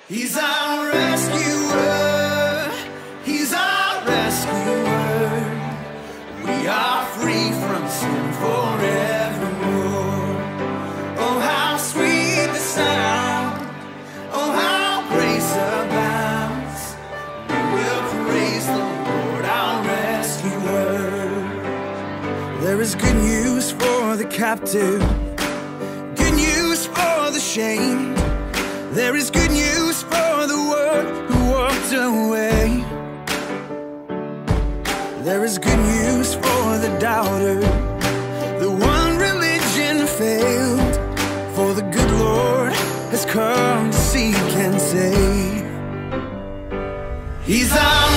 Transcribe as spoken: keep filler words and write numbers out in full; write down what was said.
He's our rescuer, he's our rescuer. We are free from sin forevermore. Oh, how sweet the sound, oh, how grace abounds. We will praise the Lord, our rescuer. There is good news for the captive, good news for the shamed. There is good news for the world who walked away. There is good news for the doubter, the one religion failed. For the good Lord has come to seek and save. He's our